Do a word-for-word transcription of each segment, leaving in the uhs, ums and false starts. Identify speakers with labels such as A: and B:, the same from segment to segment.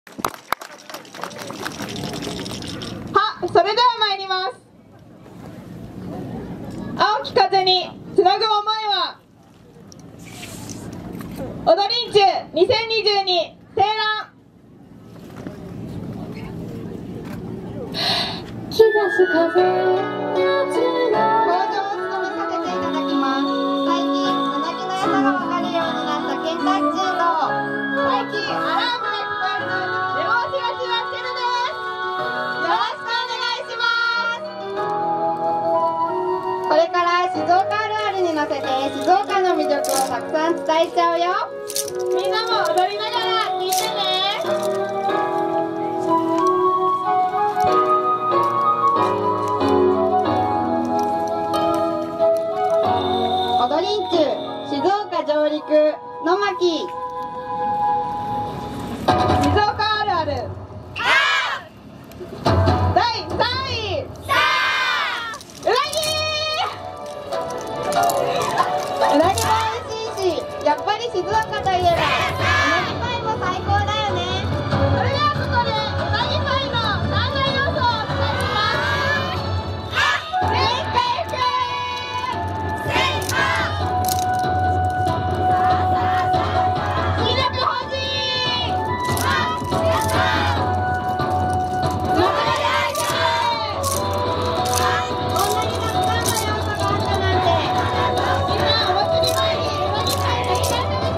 A: は、それでは参ります。青き風につなぐ思いは、踊りんちゅうにせんにじゅうに青蘭。
B: 日差す風、夏の
C: 工場を務めさせていただきます。最近うなぎの良さが分かるようになったケンタッチューの
A: 最近アラームが聞こえる寝坊しがちなチェルです。よろしくお願いします。
C: これから静岡あるあるに乗せて静岡の魅力をたくさん伝えちゃうよ。
A: みんなも踊りながら聞いてね。
C: 踊りんちゅう静岡上陸野巻。
A: 静岡あるあるだいさんい、うなぎ。
C: うなぎも美味しいし、やっぱり静岡といえばうなぎパイも最高だよね。
A: それではここでうなぎパイの三大要素をお伝えします。全回復、気力保持、
C: こんなにたくさんの要素があったなんて。
A: みんなお祭り前にうなぎパイたくさん食べちゃうね。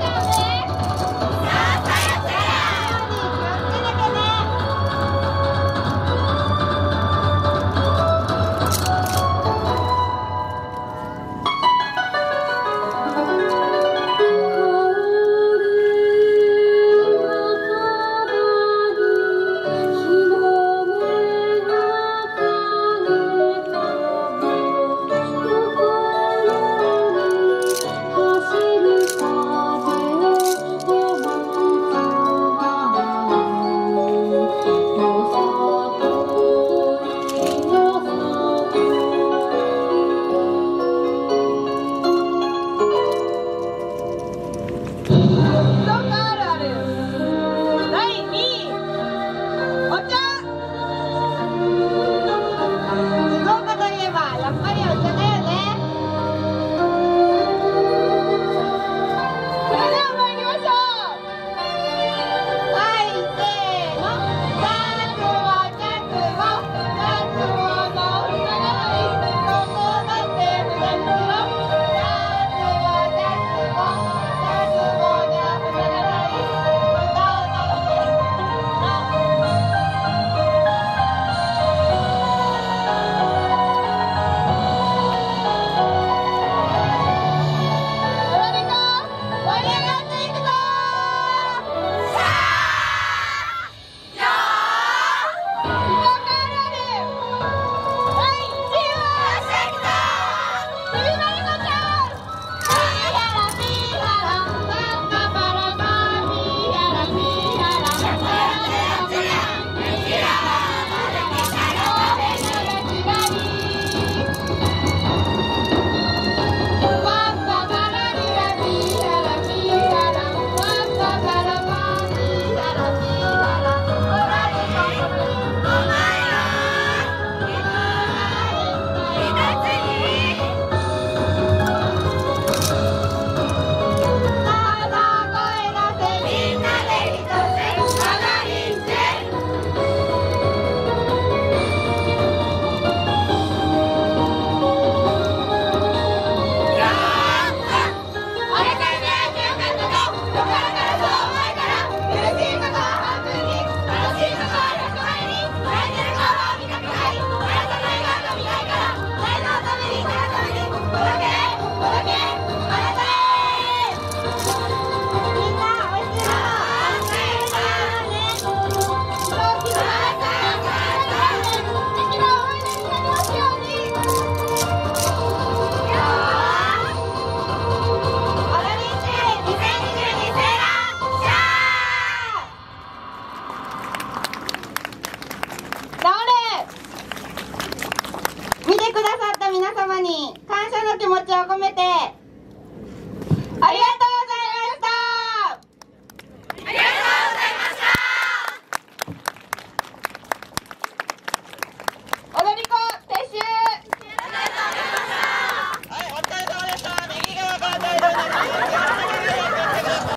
C: 見てくださった皆様に感謝の気持ちを込めて